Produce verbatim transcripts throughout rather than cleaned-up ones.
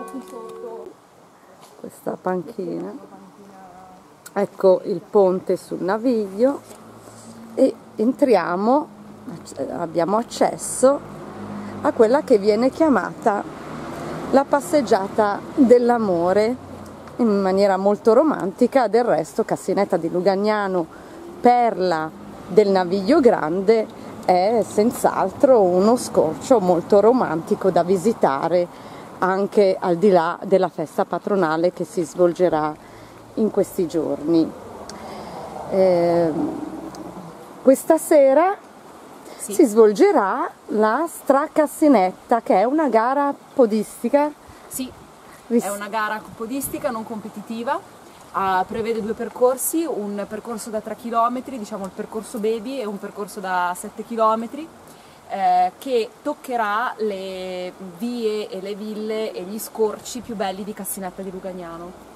qui sotto questa panchina. Ecco il ponte sul Naviglio e entriamo, abbiamo accesso a quella che viene chiamata la passeggiata dell'amore, in maniera molto romantica. Del resto Cassinetta di Lugagnano, perla del Naviglio Grande, è senz'altro uno scorcio molto romantico da visitare anche al di là della festa patronale che si svolgerà in questi giorni. Eh, questa sera sì. si svolgerà la Stracassinetta, che è una gara podistica. Sì, è una gara podistica non competitiva, uh, prevede due percorsi, un percorso da tre chilometri, diciamo il percorso baby, e un percorso da sette chilometri, eh, che toccherà le vie e le ville e gli scorci più belli di Cassinetta di Lugagnano.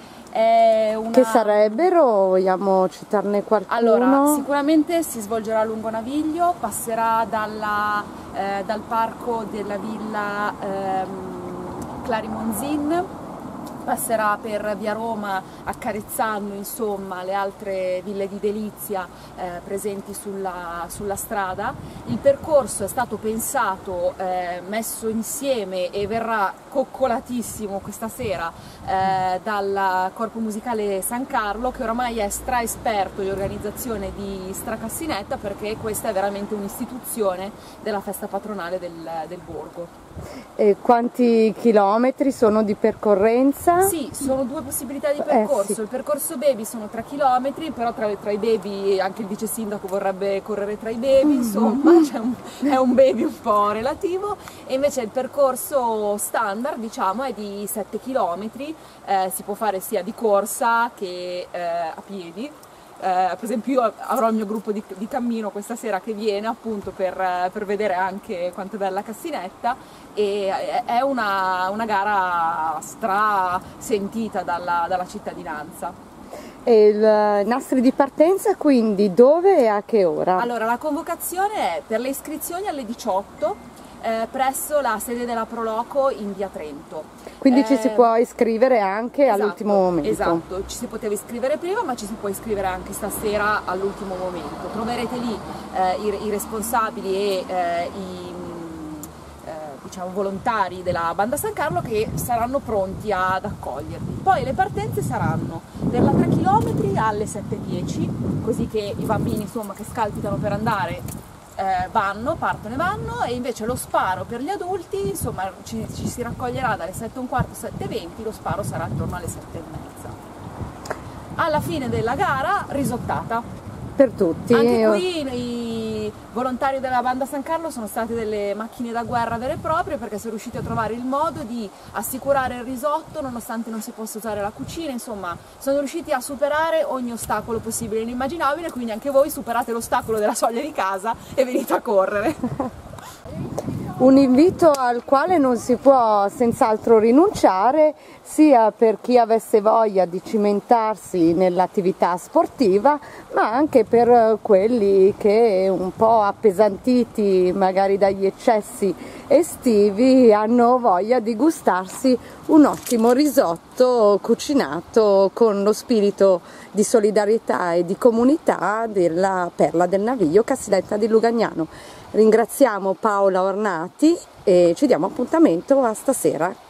È una... Che sarebbero? Vogliamo citarne qualcuno? Allora, sicuramente si svolgerà lungo Naviglio, passerà dalla, eh, dal parco della villa ehm, Clarimonzin, passerà per via Roma accarezzando insomma le altre ville di delizia eh, presenti sulla, sulla strada. Il percorso è stato pensato, eh, messo insieme e verrà coccolatissimo questa sera eh, dal Corpo Musicale San Carlo, che oramai è stra esperto di organizzazione di Stracassinetta, perché questa è veramente un'istituzione della festa patronale del, del borgo. E quanti chilometri sono di percorrenza? Sì, sono due possibilità di percorso. Eh, sì. Il percorso baby sono tre chilometri, però tra, tra i baby anche il vice sindaco vorrebbe correre tra i baby, insomma, cioè un, è un baby un po' relativo. E invece il percorso standard, diciamo, è di sette chilometri, eh, si può fare sia di corsa che eh, a piedi. Eh, per esempio io avrò il mio gruppo di, di cammino questa sera che viene appunto per, per vedere anche quanto è bella Cassinetta, e è una, una gara stra sentita dalla, dalla cittadinanza. E i nastri di partenza quindi dove e a che ora? Allora, la convocazione è per le iscrizioni alle diciotto eh, presso la sede della Proloco in via Trento. Quindi eh, ci si può iscrivere anche esatto, all'ultimo momento. Esatto, ci si poteva iscrivere prima, ma ci si può iscrivere anche stasera all'ultimo momento. Troverete lì eh, i, i responsabili e eh, i eh, diciamo, volontari della Banda San Carlo, che saranno pronti ad accogliervi. Poi le partenze saranno per la tre chilometri alle sette e dieci, così che i bambini insomma, che scalpitano per andare Eh, vanno, partono e vanno, e invece lo sparo per gli adulti, insomma, ci, ci si raccoglierà dalle sette e un quarto, sette e venti, lo sparo sarà attorno alle sette e mezza. Alla fine della gara, risottata. Per tutti. Anche qui i volontari della Banda San Carlo sono state delle macchine da guerra vere e proprie, perché sono riusciti a trovare il modo di assicurare il risotto nonostante non si possa usare la cucina. Insomma, sono riusciti a superare ogni ostacolo possibile e inimmaginabile, quindi anche voi superate l'ostacolo della soglia di casa e venite a correre. Un invito al quale non si può senz'altro rinunciare, sia per chi avesse voglia di cimentarsi nell'attività sportiva, ma anche per quelli che, un po' appesantiti magari dagli eccessi estivi, hanno voglia di gustarsi un ottimo risotto cucinato con lo spirito di solidarietà e di comunità della Perla del Naviglio, Cassinetta di Lugagnano. Ringraziamo Paola Ornati e ci diamo appuntamento a stasera.